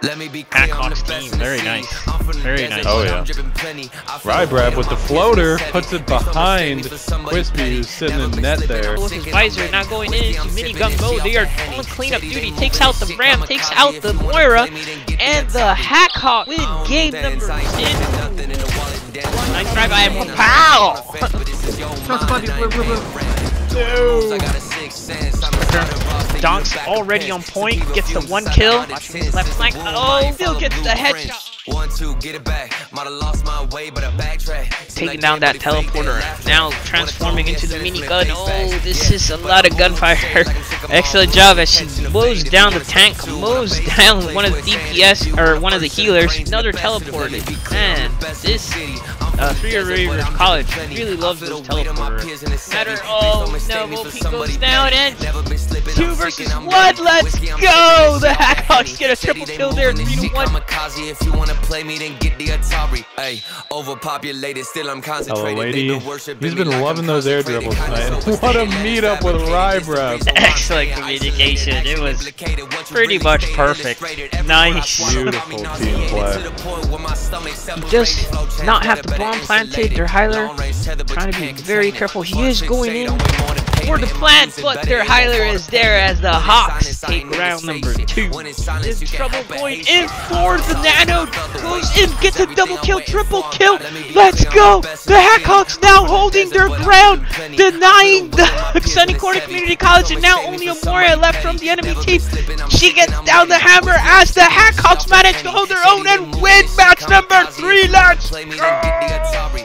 HACC Hawks team, very nice. Very nice. Oh yeah. Rybrab with the floater puts it behind Quispy, who's sitting in net there. With his visor now going into minigun mode, they are on cleanup duty. Takes out the Ram, takes out the Moira, and the HACC Hawks win game number 10. Nice drive by him. Pow! Donk's already on point, gets the 1 kill. Watching his left flank. Oh, still gets the headshot. Taking down that teleporter, now transforming into the minigun. Oh, this is a lot of gunfire. Excellent job as she mows down the tank, mows down one of the DPS, or one of the healers. Another teleporter. Man, this 3-year Rivers College really loves those teleporters. Matter, oh no, Volpe goes down and 2 versus 1, let's go! The HACC Hawks get a triple kill there, 3-1. Hello, lady. He's been loving those air dribbles tonight. What a meetup with Rybrab. Excellent communication. It was pretty much perfect. Nice. Beautiful team play. Just not have the bomb planted. Their Hyler trying to be very careful. He is going in for the plant, but their Hyler is there as the Hawks take round number 2. Is trouble going in for the Nano. Goes in, gets a double kill, triple kill. Let's go! The HACC Hawks now holding their ground, denying the Sunny Corner Community College, and now only a Moria left from the enemy team. She gets down the hammer as the HACC Hawks manage to hold their own and win match number 3. Let's go!